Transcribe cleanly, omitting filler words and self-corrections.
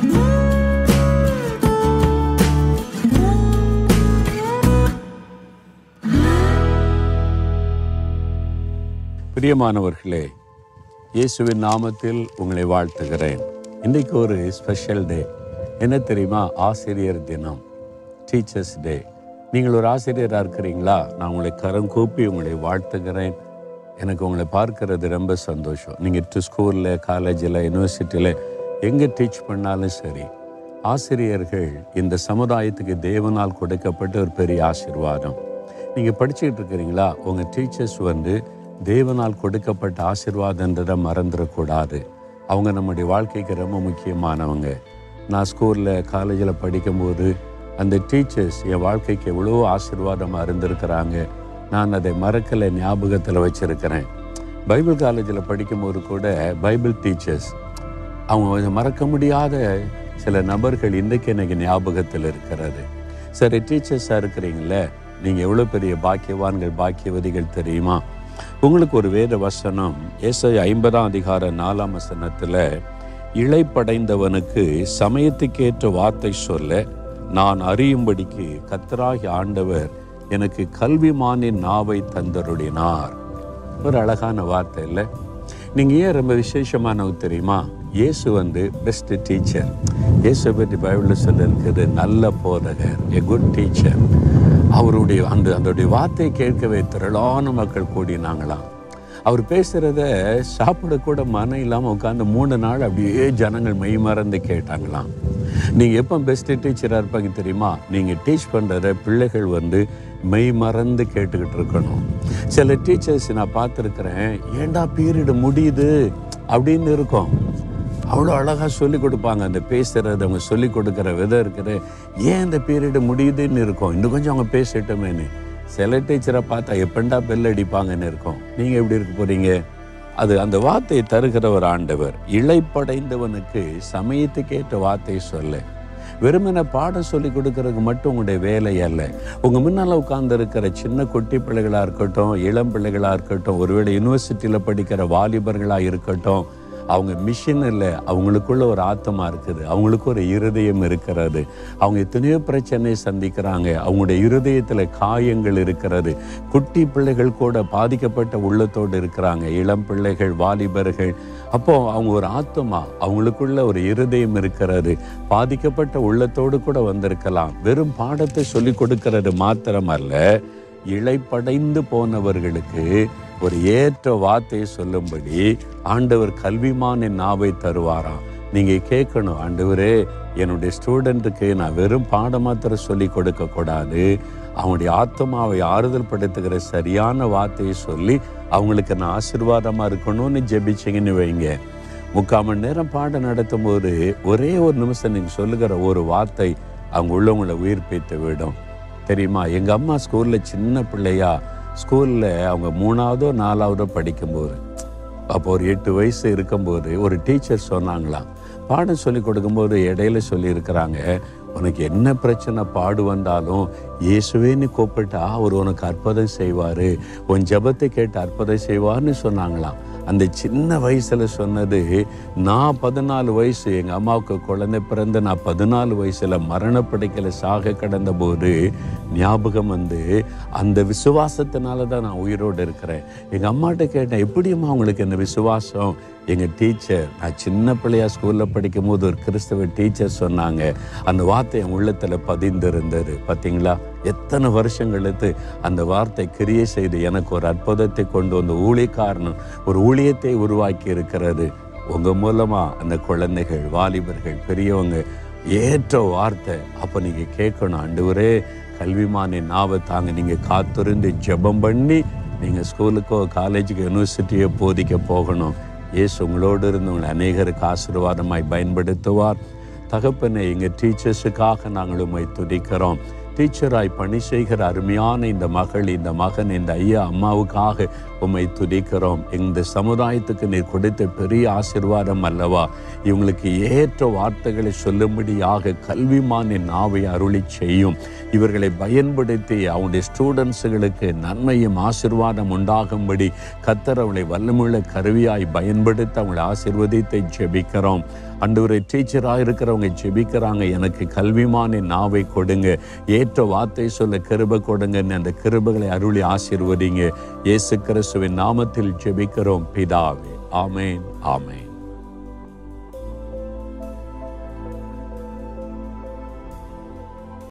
பிரியமானவர்களே, இயேசுவின் நாமத்தில் உங்களை வாழ்த்துகிறேன். இன்றைக்கு ஒரு ஸ்பெஷல் டே. என்ன தெரியுமா? ஆசிரியர் தினம், டீச்சர்ஸ் டே. நீங்கள் ஒரு ஆசிரியராக இருக்கிறீங்களா? நான் உங்களை கரம் கூப்பி உங்களை வாழ்த்துகிறேன். எனக்கு உங்களை பார்க்கறது ரொம்ப சந்தோஷம். நீங்கள் ஸ்கூலில், காலேஜில், யூனிவர்சிட்டியில் எங்கே டீச் பண்ணாலும் சரி, ஆசிரியர்கள் இந்த சமுதாயத்துக்கு தேவனால் கொடுக்கப்பட்ட ஒரு பெரிய ஆசீர்வாதம். நீங்கள் படிச்சுக்கிட்டு இருக்கிறீங்களா? உங்கள் டீச்சர்ஸ் தேவனால் கொடுக்கப்பட்ட ஆசீர்வாதன்றதை மறந்துடக்கூடாது. அவங்க நம்முடைய வாழ்க்கைக்கு ரொம்ப முக்கியமானவங்க. நான் ஸ்கூலில், காலேஜில் படிக்கும்போது அந்த டீச்சர்ஸ் என் வாழ்க்கைக்கு எவ்வளோ ஆசீர்வாதமாக இருந்திருக்கிறாங்க. நான் அதை மறக்கலை, ஞாபகத்தில் வச்சுருக்கிறேன். பைபிள் காலேஜில் படிக்கும்போது கூட பைபிள் டீச்சர்ஸ், அவங்க மறக்க முடியாத சில நபர்கள் இன்றைக்கு எனக்கு ஞாபகத்தில் இருக்கிறது. சரி, டீச்சர்ஸாக இருக்கிறீங்களே, நீங்கள் எவ்வளோ பெரிய பாக்கியவான்கள், பாக்கியவதிகள் தெரியுமா? உங்களுக்கு ஒரு வேத வசனம், ஏசாயா 50:4 இளைப்படைந்தவனுக்கு சமயத்துக்கேற்ற வார்த்தை சொல்ல நான் அறியும்படிக்கு கர்த்தராகிய ஆண்டவர் எனக்கு கல்விமானின் நாவை தந்தருளினார். ஒரு அழகான வார்த்தை இல்லை? நீங்கள் ஏன் ரொம்ப விசேஷமானவங்க தெரியுமா? இயேசு பெஸ்ட் டீச்சர். இயேசு பற்றி பைபிளில் சொல்லியிருக்குது, நல்ல போதகர், எ குட் டீச்சர். அவருடைய அந்த வார்த்தையை கேட்கவே திரளான மக்கள் கூடினாங்களாம். அவர் பேசுகிறத சாப்பிடக்கூட மனம் இல்லாமல் உட்காந்து 3 நாள் அப்படியே ஜனங்கள் மெய் மறந்து கேட்டாங்களாம். நீங்கள் எப்போ பெஸ்ட் டீச்சராக இருப்பாங்க தெரியுமா? நீங்கள் டீச் பண்ணுறத பிள்ளைகள் மெய் மறந்து கேட்டுக்கிட்டு இருக்கணும். சில டீச்சர்ஸ் நான் பார்த்துருக்குறேன், ஏண்டா பீரியடு முடியுது அப்படின்னு இருக்கும். அவ்வளோ அழகாக சொல்லிக் கொடுப்பாங்க. அந்த பேசுகிறது, அவங்க சொல்லிக் கொடுக்குற விதம் இருக்குது, ஏன் இந்த பீரியடு முடியுதுன்னு இருக்கும். இன்னும் கொஞ்சம் அவங்க பேசிட்டோமேனு. சில டீச்சரை பார்த்தா எப்பண்டா பெல் அடிப்பாங்கன்னு இருக்கும். நீங்கள் எப்படி இருக்க போகிறீங்க? அந்த வார்த்தையை தருகிற ஒரு ஆண்டவர். இளைப்படைந்தவனுக்கு சமயத்துக்கேற்ற வார்த்தையை சொல்ல. வெறுமனை பாடம் சொல்லி கொடுக்கறதுக்கு மட்டும் உங்களுடைய வேலை அல்ல. உங்கள் முன்னால் உட்கார்ந்து இருக்கிற சின்ன குட்டி பிள்ளைகளாக இருக்கட்டும், இளம் பிள்ளைகளாக இருக்கட்டும், ஒருவேளை யூனிவர்சிட்டியில் படிக்கிற வாலிபர்களாக இருக்கட்டும், அவங்க மிஷின் இல்லை, அவங்களுக்குள்ள ஒரு ஆத்மா இருக்குது, அவங்களுக்கு ஒரு இருதயம் இருக்கிறது. அவங்க எத்தனையோ பிரச்சனையை சந்திக்கிறாங்க, அவங்களுடைய இருதயத்தில் காயங்கள் இருக்கிறது. குட்டி பிள்ளைகள் கூட பாதிக்கப்பட்ட உள்ளத்தோடு இருக்கிறாங்க, இளம் பிள்ளைகள், வாலிபர்கள். அப்போது அவங்க ஒரு ஆத்மா, அவங்களுக்குள்ள ஒரு இருதயம் இருக்கிறது. பாதிக்கப்பட்ட உள்ளத்தோடு கூட வந்திருக்கலாம். வெறும் பாடத்தை சொல்லி கொடுக்கிறது மாத்திரமல்ல, இளைப்படைந்து போனவர்களுக்கு ஒரு ஏற்ற வார்த்தையை சொல்லும்படி ஆண்டவர் கல்விமானின் நாவை தருவாராம். நீங்கள் கேட்கணும், ஆண்டவரே, என்னுடைய ஸ்டூடெண்ட்டுக்கு நான் வெறும் பாடம் மாத்திரம் சொல்லி கொடுக்கக்கூடாது, அவங்களுடைய ஆத்மாவை ஆறுதல் படுத்துகிற சரியான வார்த்தையை சொல்லி அவங்களுக்கு நான் ஆசீர்வாதமாக இருக்கணும்னு ஜெபிச்சிங்கன்னு வைங்க. 3/4 மணி நேரம் பாடம் நடத்தும் போது ஒரே ஒரு நிமிஷம் நீங்கள் சொல்லுகிற ஒரு வார்த்தை அவங்க உள்ளவங்களை உயிர்ப்பித்து விடும். தெரியுமா? எங்கள் அம்மா ஸ்கூலில் சின்ன பிள்ளையா, ஸ்கூலில் அவங்க 3ஆவதோ 4ஆவதோ படிக்கும்போது, அப்போ ஒரு 8 வயசு இருக்கும்போது ஒரு டீச்சர் சொன்னாங்களாம், பாடம் சொல்லி கொடுக்கும்போது இடையில சொல்லியிருக்கிறாங்க, உனக்கு என்ன பிரச்சனை பாடு வந்தாலும் இயேசுவேன்னு கூப்பிட்டா அவர் உனக்கு அற்புதம் செய்வார், உன் ஜெபத்தை கேட்டு அற்புதம் செய்வார்னு சொன்னாங்களாம். அந்த சின்ன வயசில் சொன்னது. நான் 14 வயசு, எங்கள் அம்மாவுக்கு குழந்தை பிறந்து நான் 14 வயசில் மரணப்படைக்கல சாக கடந்த போது ஞாபகம் அந்த விசுவாசத்தினால தான் நான் உயிரோடு இருக்கிறேன். எங்கள் அம்மாட்ட கேட்டேன், எப்படிம்மா உங்களுக்கு இந்த விசுவாசம்? எங்கள் டீச்சர், நான் சின்ன பிள்ளையா ஸ்கூலில் படிக்கும் போது ஒரு கிறிஸ்தவ டீச்சர் சொன்னாங்க. அந்த வார்த்தை என் உள்ளத்தில் பதிந்திருந்தது. பார்த்தீங்களா, எத்தனை வருஷங்களுக்கு அந்த வார்த்தை கிரியை செய்து எனக்கு ஒரு அற்புதத்தை கொண்டு வந்த ஊழியக்காரன் ஒரு ஊழியத்தை உருவாக்கி இருக்கிறது. உங்கள் மூலமாக அந்த குழந்தைகள், வாலிபர்கள், பெரியவங்க ஏற்ற வார்த்தை. அப்போ நீங்கள் கேட்கணும், ஆண்டவரே கல்விமானின் நாவை தாங்க. நீங்கள் காத்திருந்து ஜெபம் பண்ணி நீங்கள் ஸ்கூலுக்கோ காலேஜுக்கோ யூனிவர்சிட்டியோ போதிக்க போகணும். இயேசு உங்களோடு இருந்து உங்களை அநேகருக்கு ஆசீர்வாதமாய் பயன்படுத்துவார். தகப்பனே, எங்கள் டீச்சர்ஸுக்காக நாங்கள் உம்மை துதிக்கிறோம். டீச்சராய் பணி செய்கிற அருமையான இந்த மகள், இந்த மகன், இந்த ஐயா அம்மாவுக்காக உம்மை துதிக்கிறோம். இந்த சமுதாயத்துக்கு நீர் கொடுத்த பெரிய ஆசீர்வாதம் அல்லவா? இவங்களுக்கு ஏற்ற வார்த்தைகளை சொல்லும்படியாக கல்விமானின் நாவை அருளி செய்யும். இவர்களை பயன்படுத்தி அவனுடைய ஸ்டூடெண்ட்ஸுகளுக்கு நன்மையும் ஆசீர்வாதம் உண்டாகும்படி கர்த்தர் அவளை வல்லமுள்ள கருவியாய் பயன்படுத்த அவங்களை ஆசீர்வதித்தை ஜெபிக்கிறோம். ஆண்டவரே, டீச்சராக இருக்கிறவங்க ஜெபிக்கிறாங்க, எனக்கு கல்விமானின் நாவை கொடுங்க, ஏற்ற வார்த்தை சொல்ல கிருபை கொடுங்கன்னு அந்த கிருபைகளை அருளி ஆசீர்வதிங்க. இயேசு கிறிஸ்துவின் நாமத்தில் ஜெபிக்கிறோம் பிதாவே. ஆமேன், ஆமேன்.